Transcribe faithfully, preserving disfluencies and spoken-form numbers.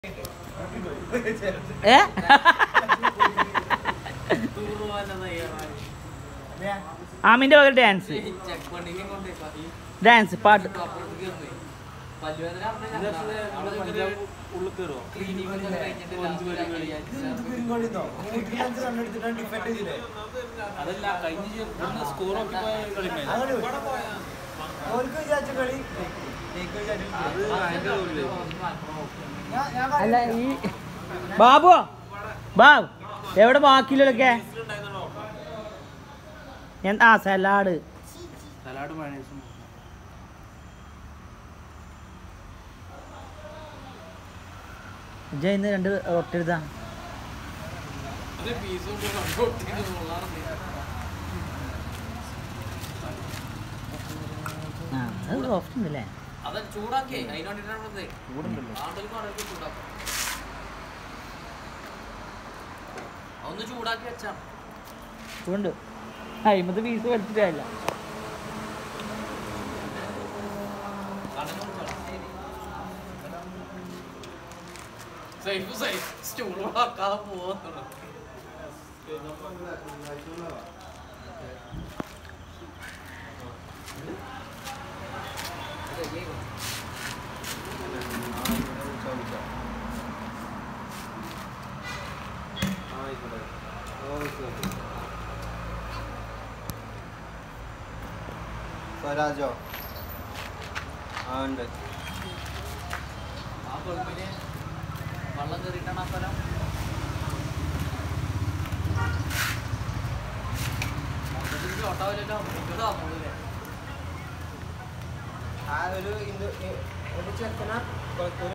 ഏ ആമിന്റെ ഒരു dance dance പാട്ട് അല്ല ഈ ബാബു ബാബു എവിടെ ബാക്കിയില്ലൊക്കെ എന്താ സലാഡ് സലാഡ് ഇന്ന് രണ്ട് റൊട്ടി എടുത്താ അത് സോഫ്റ്റ് ഉണ്ടല്ലേ ചൂടുണ്ട് അയിമത്തെ പീസ് വലിച്ചിട്ടില്ല ചൂടാക്കാൻ പോകുന്നു സ്വരാജോ ആ ഉണ്ട് ആ കൊഴുപ്പിന് വെള്ളം കയറിയിട്ടാണ് ആ സ്ഥലം ഓട്ടാവില്ലല്ലോ ആ ഒരു ചെക്കന